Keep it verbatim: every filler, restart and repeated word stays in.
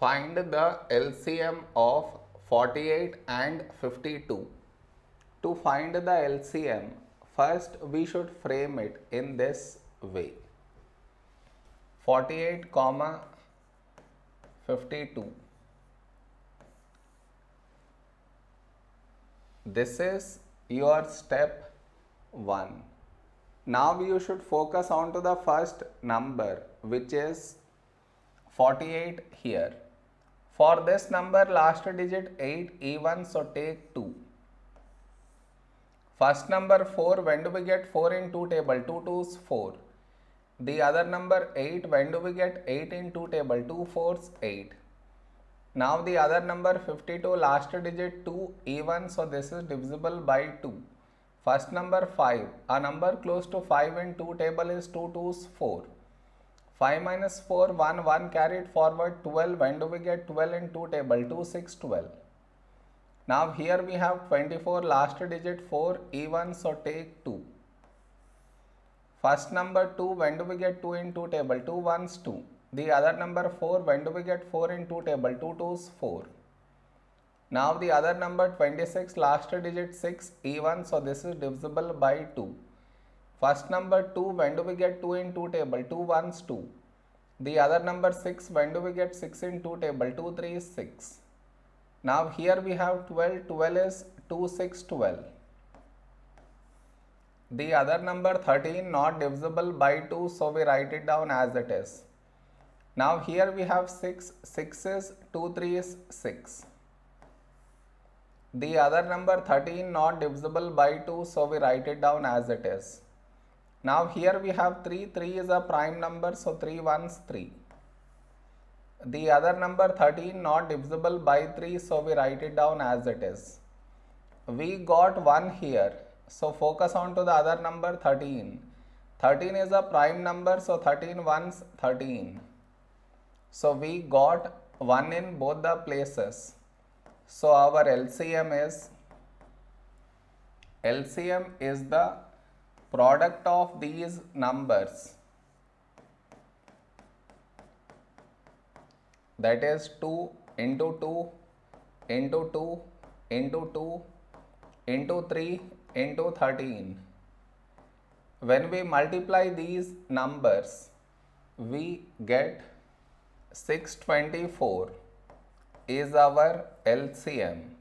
Find the L C M of forty-eight and fifty-two. To find the L C M, first we should frame it in this way. forty-eight comma fifty-two. This is your step one. Now you should focus on to the first number, which is forty-eight here. For this number, last digit eight, even, so take two. First number four, when do we get four in two table? two twos, four. The other number eight, when do we get eight in two table? two fours, eight. Now the other number fifty-two, last digit two, even, so this is divisible by two. First number five, a number close to five in two table is two twos, four. five minus four, one, one carried forward, twelve. When do we get twelve in two table? two, six, twelve. Now here we have twenty-four, last digit four, even, so take two. First number two, when do we get two in two table? two ones, two. The other number four, when do we get four in two table? two twos, four. Now the other number twenty-six, last digit six, even, so this is divisible by two. First number two, when do we get two in two table? two ones, two. The other number six, when do we get six in two table? two threes, six. Now here we have twelve, twelve is two, six, twelve. The other number thirteen, not divisible by two, so we write it down as it is. Now here we have six, six is two threes, six. The other number thirteen, not divisible by two, so we write it down as it is. Now here we have three, three is a prime number, so three ones, three. The other number thirteen, not divisible by three, so we write it down as it is. We got one here, so focus on to the other number thirteen. thirteen is a prime number, so thirteen ones, thirteen. So we got one in both the places. So our L C M is, L C M is the product of these numbers, that is two into two into two into two into three into thirteen. When we multiply these numbers, we get six hundred twenty-four is our L C M.